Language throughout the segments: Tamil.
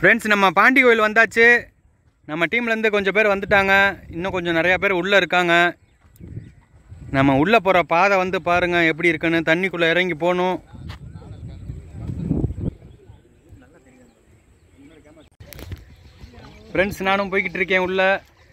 ஃப்ரெண்ட்ஸ், நம்ம பாண்டி கோயில் வந்தாச்சு. நம்ம டீம்லேருந்து கொஞ்சம் பேர் வந்துட்டாங்க. இன்னும் கொஞ்சம் நிறையா பேர் உள்ளே இருக்காங்க. நம்ம உள்ளே போகிற பாதை வந்து பாருங்கள் எப்படி இருக்குன்னு. தண்ணிக்குள்ளே இறங்கி போகணும். ஃப்ரெண்ட்ஸ், நானும் போய்கிட்டு இருக்கேன் உள்ள.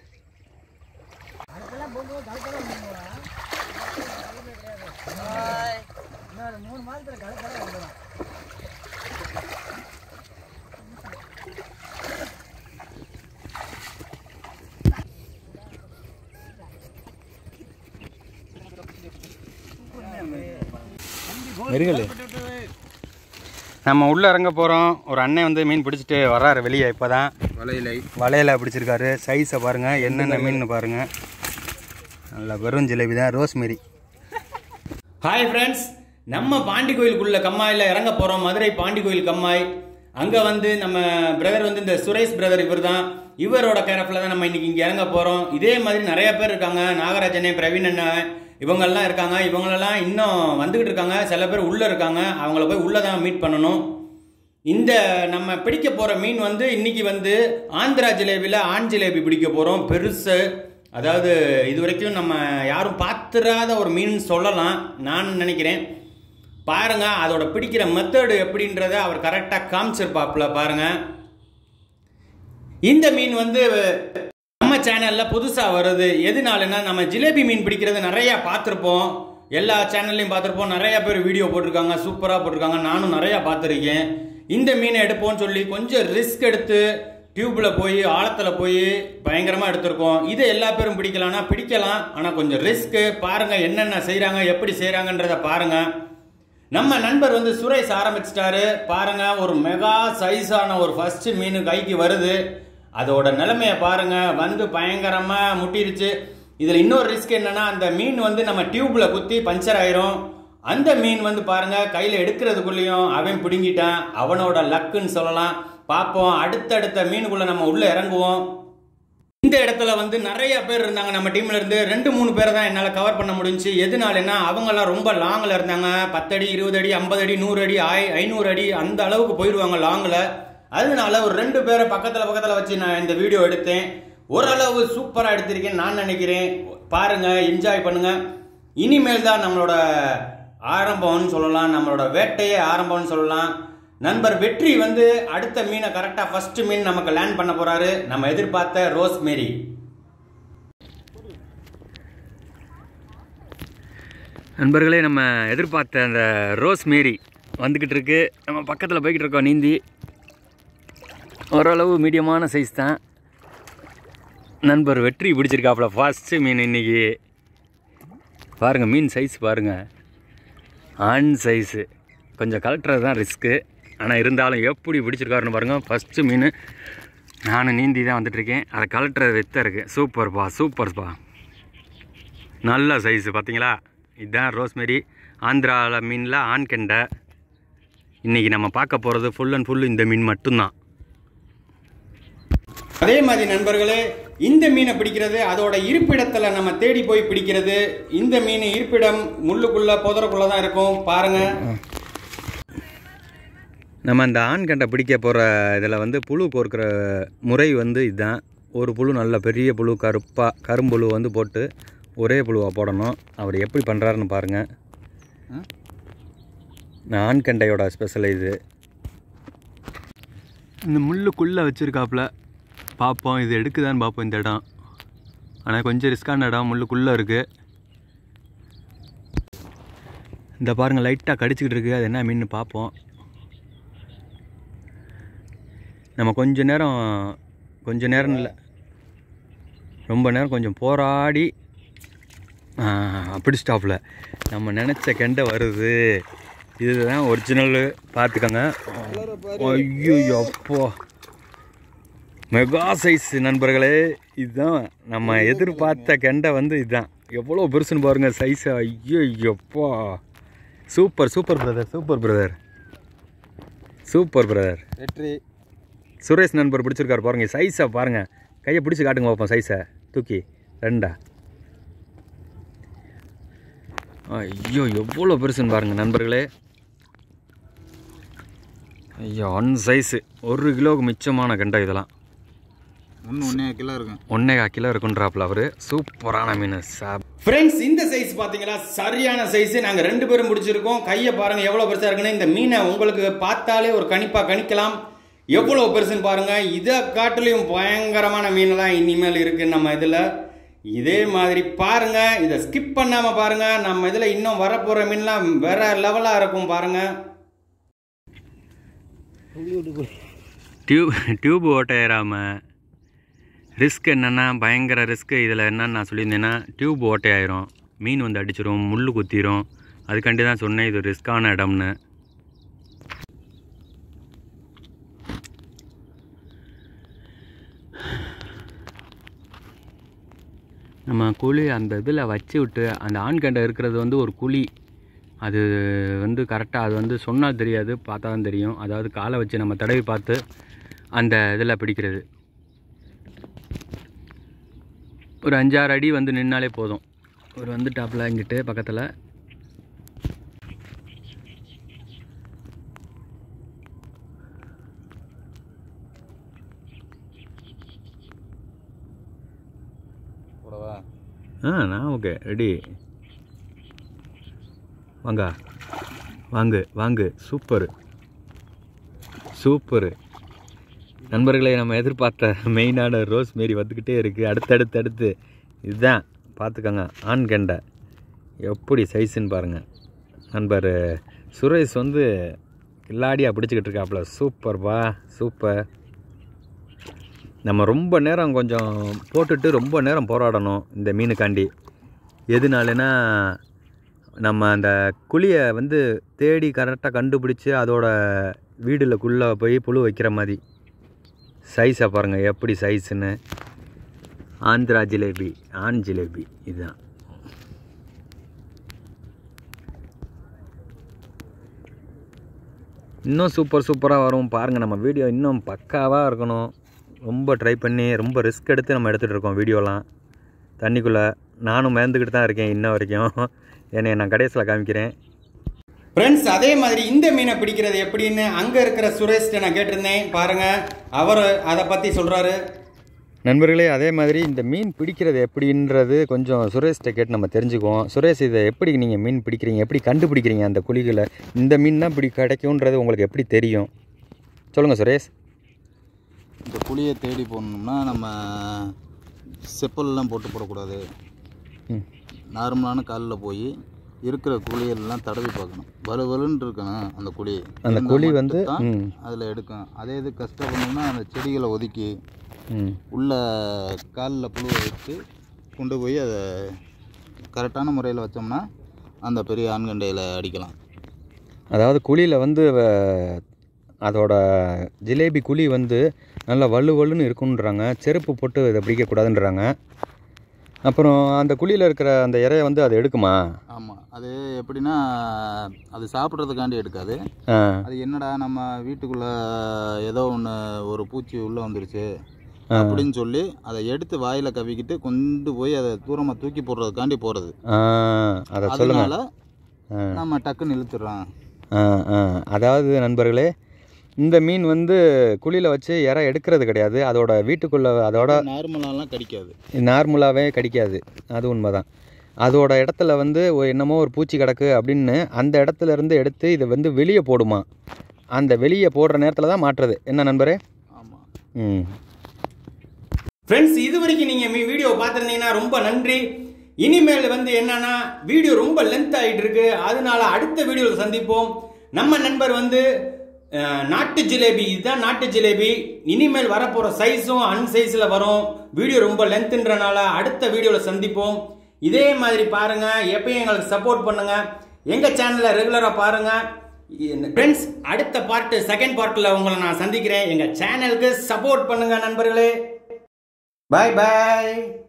நம்ம உள்ளே இறங்க போகிறோம். ஒரு அண்ணன் வந்து மீன் பிடிச்சிட்டு வர்றாரு வெளியே. இப்போ தான் வலையில பிடிச்சிருக்காரு. சைஸை பாருங்கள், என்னென்ன மீன் பாருங்கள். நல்ல வெறும் ஜிலேபி தான், ரோஸ்மெரி. ஹாய் ஃப்ரெண்ட்ஸ், நம்ம பாண்டி கோயிலுக்குள்ள கம்மாயில் இறங்க போகிறோம். மதுரை பாண்டி கோயில் கம்மாய். அங்கே வந்து நம்ம பிரதர் வந்து இந்த சுரேஷ் பிரதர், இவர் தான். இவரோட கேரப்பில் தான் நம்ம இன்னைக்கு இங்கே இறங்க போகிறோம். இதே மாதிரி நிறைய பேர் இருக்காங்க. நாகராஜனே, பிரவீன் அண்ணன், இவங்கெல்லாம் இருக்காங்க. இவங்களெல்லாம் இன்னும் வந்துக்கிட்டு இருக்காங்க. சில பேர் உள்ளே இருக்காங்க. அவங்கள போய் உள்ளே தான் மீட் பண்ணணும். இந்த நம்ம பிடிக்க போகிற மீன் வந்து இன்னைக்கு வந்து ஆந்திரா ஜிலேபியில் ஆண் ஜிலேபி பிடிக்க போகிறோம். பெருசு, அதாவது இது வரைக்கும் நம்ம யாரும் பார்த்துராத ஒரு மீன் சொல்லலாம் நான் நினைக்கிறேன். பாருங்கள், அதோட பிடிக்கிற மெத்தடு எப்படின்றத அவர் கரெக்டாக காமிச்சிருப்பாப்புல. பாருங்கள், இந்த மீன் வந்து நம்ம சேனலில் புதுசாக வருது. எதுனாலன்னா, நம்ம ஜிலேபி மீன் பிடிக்கிறது நிறையா பார்த்துருப்போம். எல்லா சேனல்லையும் பார்த்துருப்போம். நிறையா பேர் வீடியோ போட்டிருக்காங்க, சூப்பராக போட்டிருக்காங்க. நானும் நிறையா பார்த்துருக்கேன். இந்த மீனை எடுப்போம்னு சொல்லி கொஞ்சம் ரிஸ்க் எடுத்து டியூப்பில் போய் ஆழத்தில் போய் பயங்கரமாக எடுத்திருக்கோம். இதை எல்லா பேரும் பிடிக்கலாம்னா பிடிக்கலாம், ஆனால் கொஞ்சம் ரிஸ்க்கு. பாருங்கள் என்னென்ன செய்கிறாங்க, எப்படி செய்கிறாங்கன்றத பாருங்கள். நம்ம நண்பர் வந்து சுரேஷ் ஆரம்பிச்சிட்டாரு. பாருங்கள், ஒரு மெகா சைஸான ஒரு ஃபர்ஸ்ட் மீன் கைக்கு வருது. அதோட நிலைமையை பாருங்க, வந்து பயங்கரமா முட்டிருச்சு. இதுல இன்னொரு ரிஸ்க் என்னன்னா, அந்த மீன் வந்து நம்ம டியூப்ல குத்தி பஞ்சர் ஆயிரும். அந்த மீன் வந்து பாருங்க, கையில எடுக்கிறதுக்குள்ளேயும் அவன் பிடுங்கிட்டான். அவனோட லக்குன்னு சொல்லலாம். பார்ப்போம், அடுத்தடுத்த மீனுக்குள்ள நம்ம உள்ள இறங்குவோம். இந்த இடத்துல வந்து நிறைய பேர் இருந்தாங்க. நம்ம டீம்ல இருந்து 2-3 பேரை தான் என்னால் கவர் பண்ண முடிஞ்சு. எதுனாலன்னா, அவங்கெல்லாம் ரொம்ப லாங்கில் இருந்தாங்க. 10 அடி, 20 அடி, 50 அடி, 100 அடி, 500 அடி அந்த அளவுக்கு போயிடுவாங்க லாங்கில். அதனால ஒரு 2 பேரை பக்கத்தில் வச்சு நான் இந்த வீடியோ எடுத்தேன். ஓரளவு சூப்பராக எடுத்திருக்கேன் நான் நினைக்கிறேன். பாருங்க, என்ஜாய் பண்ணுங்க. இனிமேல் தான் நம்மளோட ஆரம்பம்னு சொல்லலாம், நம்மளோட வேட்டையே ஆரம்பம்னு சொல்லலாம். நண்பர் வெற்றி வந்து அடுத்த மீனை கரெக்டாக ஃபர்ஸ்ட் மீன் நமக்கு லேண்ட் பண்ண போறாரு. நம்ம எதிர்பார்த்த ரோஸ்மெரி. நண்பர்களே, நம்ம எதிர்பார்த்த அந்த ரோஸ்மெரி வந்துக்கிட்டு இருக்கு. நம்ம பக்கத்தில் போய்கிட்டு இருக்கோம் நீந்தி. ஓரளவு மீடியமான சைஸ் தான். நண்பர் வெற்றி பிடிச்சிருக்காப்புல ஃபர்ஸ்ட்டு மீன் இன்னைக்கு. பாருங்கள், மீன் சைஸ் பாருங்கள், ஆண் சைஸு. கொஞ்சம் கலட்டுறது தான் ரிஸ்க்கு, ஆனால் இருந்தாலும் எப்படி பிடிச்சிருக்காருன்னு பாருங்கள். ஃபஸ்ட்டு மீன் நானும் நீந்தி தான் வந்துட்டுருக்கேன். அதை கலட்டுறது வெத்த இருக்குது. சூப்பர்ப்பா, சூப்பர்ப்பா, நல்ல சைஸு. பார்த்தீங்களா, இதுதான் ரோஸ்மெரி. ஆந்திராவில் மீனில் ஆண் கெண்டை. இன்றைக்கி நம்ம பார்க்க போகிறது ஃபுல் அண்ட் ஃபுல் இந்த மீன் மட்டும்தான். அதே மாதிரி நண்பர்களே, இந்த மீனை பிடிக்கிறது அதோட இருப்பிடத்தில் நம்ம தேடி போய் பிடிக்கிறது. இந்த மீன் இருப்பிடம் முள்ளுக்குள்ள புதருக்குள்ள தான் இருக்கும். பாருங்க, நம்ம அந்த ஆண்கண்டை பிடிக்க போகிற இதில் வந்து புழு கோர்க்கிற முறை வந்து இதுதான். ஒரு புழு, நல்ல பெரிய புழு, கரும்புழு வந்து போட்டு ஒரே புழுவாக போடணும். அவர் எப்படி பண்ணுறாருன்னு பாருங்கள். ஆண்கண்டையோட ஸ்பெஷல் இது. இந்த முள்ளுக்குள்ளே வச்சுருக்காப்புல. பார்ப்போம், இது எடுக்குதான்னு பார்ப்போம் இந்த இடம். ஆனால் கொஞ்சம் ரிஸ்கான இடம், முள்ளுக்குள்ளே இருக்குது. இந்த பாருங்கள், லைட்டாக கடிச்சிக்கிட்டு இருக்குது. அது என்ன மீன் பார்ப்போம். நம்ம கொஞ்ச நேரம் இல்லை, ரொம்ப நேரம் கொஞ்சம் போராடி பிடிச்சிட்டாப்புல. நம்ம நினச்ச கெண்டை வருது. இதுதான் ஒரிஜினல். பார்த்துக்கோங்க. ஐயோ அப்போ, மெகா சைஸ் நண்பர்களே. இதுதான் நம்ம எதிர்பார்த்த கெண்டை வந்து இதுதான். எவ்வளோ பெருசுன்னு பாருங்கள் சைஸை. ஐயோ அப்பா, super super brother, super brother, super brother. Vetri Suresh நண்பர் பிடிச்சிருக்காரு. பாருங்கள் சைஸை பாருங்கள். கையை பிடிச்சி காட்டுங்க பார்ப்போம். சைஸை தூக்கி 2. ஐயோ எவ்வளோ பெருசுன்னு பாருங்கள் நண்பர்களே. ஐயோ ஒன் சைஸு 1 கிலோவுக்கு மிச்சமான கெண்டை இதெல்லாம். 1.5 கிலோ இருக்கும். 1.25 கிலோ இருக்குன்றாப்புல அவரு. சூப்பரான மீன். ஃப்ரெண்ட்ஸ் இந்த சைஸ் பார்த்தீங்களா, சரியான சைஸ். நாங்கள் 2 பேரும் முடிச்சிருக்கோம். கையை பாருங்க எவ்வளோ பெருசாக இருக்குன்னு. இந்த மீனை உங்களுக்கு பார்த்தாலே ஒரு கணிக்கலாம் எவ்வளோ பெருசுன்னு பாருங்க. இதை காட்டிலையும் பயங்கரமான மீனெல்லாம் இனிமேல் இருக்கு நம்ம இதில். இதே மாதிரி பாருங்க, இதை ஸ்கிப் பண்ணாம பாருங்க. நம்ம இதில் இன்னும் வரப்போற மீன்லாம் வேற லெவலா இருக்கும் பாருங்க. டியூப் ஓட்டையறாம ரிஸ்க் என்னென்னா பயங்கர ரிஸ்க்கு. இதில் என்னன்னு நான் சொல்லியிருந்தேன்னா டியூப் ஓட்டையாயிரும், மீன் வந்து அடிச்சிடும், முள் குத்திரும். அதுக்காண்டி தான் சொன்னேன் இது ரிஸ்க்கான இடம்னு. நம்ம குழி அந்த இதில் வச்சு விட்டு அந்த ஆண்கண்டை இருக்கிறது வந்து ஒரு குழி. அது வந்து கரெக்டாக அது வந்து சொன்னால் தெரியாது, பார்த்தா தான் தெரியும். அதாவது காலை வச்சு நம்ம தடவி பார்த்து அந்த இதில் பிடிக்கிறது. ஒரு 5-6 அடி வந்து நின்னாலே போதும். ஒரு வந்து டாப்பில் இங்கிட்டு பக்கத்தில் நான் ஓகே ரெடி. வாங்கு. சூப்பரு நண்பர்களை, நம்ம எதிர்பார்த்த மெயினான ரோஸ் மாரி வந்துக்கிட்டே இருக்குது. அடுத்து இதுதான் பார்த்துக்கோங்க. ஆண் கெண்டை எப்படி சைஸுன்னு பாருங்கள். நண்பர் சுரேஷ் வந்து கில்லாடியாக பிடிச்சிக்கிட்டு இருக்காப்புல. சூப்பர். நம்ம ரொம்ப நேரம் கொஞ்சம் போட்டுட்டு ரொம்ப நேரம் போராடணும் இந்த மீனுக்காண்டி. எதுனாலனா நம்ம அந்த குழியை வந்து தேடி கரெக்டாக கண்டுபிடிச்சி அதோட வீடுக்குள்ளே போய் புழு வைக்கிற மாதிரி. சைஸை பாருங்கள் எப்படி சைஸுன்னு. ஆந்திரா ஜிலேபி, ஆண் ஜிலேபி இதுதான். இன்னும் சூப்பராக வரும் பாருங்கள். நம்ம வீடியோ இன்னும் பக்காவாக இருக்கணும். ரொம்ப ட்ரை பண்ணி ரொம்ப ரிஸ்க் எடுத்து நம்ம எடுத்துகிட்டு இருக்கோம் வீடியோலாம். தண்ணிக்குள்ளே நானும் மேந்துக்கிட்டு தான் இருக்கேன் இன்ன வரைக்கும். என்னை நான் கடைசியில் காமிக்கிறேன். ஃப்ரெண்ட்ஸ் அதே மாதிரி இந்த மீனை பிடிக்கிறது எப்படின்னு அங்கே இருக்கிற சுரேஷ்ட நான் கேட்டிருந்தேன். பாருங்கள் அவர் அதை பற்றி சொல்கிறாரு. நண்பர்களே, அதே மாதிரி இந்த மீன் பிடிக்கிறது எப்படின்றது கொஞ்சம் சுரேஷ்கிட்ட கேட்டு நம்ம தெரிஞ்சுக்குவோம். சுரேஷ், இதை எப்படி நீங்கள் மீன் பிடிக்கிறீங்க, எப்படி கண்டுபிடிக்கிறீங்க அந்த குழிகளை? இந்த மீன் தான் இப்படி கிடைக்கும்ன்றது உங்களுக்கு எப்படி தெரியும் சொல்லுங்கள் சுரேஷ். இந்த குழியை தேடி போடணும்னா நம்ம செப்பல்லாம் போட்டு போடக்கூடாது. நார்மலான காலில் போய் இருக்கிற குழியெல்லாம் தடவி பார்க்கணும். வலுவலுன்னு இருக்கணும் அந்த குழி. அந்த குழி வந்து அதில் எடுக்கும். அதே இது கஷ்டப்படணும்னா அந்த செடிகளை ஒதுக்கி உள்ள காலில் புழுவை வச்சு கொண்டு போய் அதை கரெக்டான முறையில் வச்சோம்னா அந்த பெரிய ஆண்கண்டையில் அடிக்கலாம். அதாவது குழியில் வந்து அதோட ஜிலேபி குழி வந்து நல்லா வலுன்னு இருக்குன்றாங்க. செருப்பு போட்டு இதை பிடிக்கக்கூடாதுன்றாங்க. அப்புறம் அந்த குழியில் இருக்கிற அந்த இறையை வந்து அது எடுக்குமா? ஆமாம், அது எப்படின்னா அது சாப்பிட்றதுக்காண்டி எடுக்காது. அது என்னடா நம்ம வீட்டுக்குள்ளே ஏதோ ஒன்று ஒரு பூச்சி உள்ளே வந்துருச்சு அப்படின்னு சொல்லி அதை எடுத்து வாயில் கவிக்கிட்டு கொண்டு போய் அதை தூரமாக தூக்கி போடுறதுக்காண்டி போகிறது. அதனால நம்ம டக்குன்னு இழுத்துடுறோம். அதாவது நண்பர்களே, இந்த மீன் வந்து குழியில் வச்சு இறை எடுக்கிறது கிடையாது. அதோட வீட்டுக்குள்ளே அதோட நார்மலாகவே கடிக்காது. அது உண்மை தான். அதோட இடத்துல வந்து என்னமோ ஒரு பூச்சி கிடக்கு அப்படின்னு அந்த இடத்துல இருந்து எடுத்து இதை வந்து வெளியே போடுமா. அந்த வெளியே போடுற நேரத்தில் தான் மாட்டுறது. என்ன நண்பரே? ஆமாம். ஃப்ரெண்ட்ஸ், இது வரைக்கும் நீங்கள் வீடியோ பார்த்துருந்தீங்கன்னா ரொம்ப நன்றி. இனிமேல் வந்து என்னன்னா வீடியோ ரொம்ப லென்த் ஆகிட்டு இருக்கு. அதனால அடுத்த வீடியோவில் சந்திப்போம். நம்ம நண்பர் வந்து நாட்டு ஜிலேபி, இதுதான் நாட்டு ஜிலேபி. இனிமேல் வரப்போகிற சைஸும் அன்சைஸில் வரும். வீடியோ ரொம்ப லென்த்துன்றனால அடுத்த வீடியோவில் சந்திப்போம். இதே மாதிரி பாருங்கள், எப்பயும் எங்களுக்கு சப்போர்ட் பண்ணுங்கள். எங்கள் சேனலை ரெகுலராக பாருங்கள். ஃப்ரெண்ட்ஸ், அடுத்த செகண்ட் பார்ட்டில் உங்களை நான் சந்திக்கிறேன். எங்கள் சேனலுக்கு சப்போர்ட் பண்ணுங்கள் நண்பர்களே. பாய்.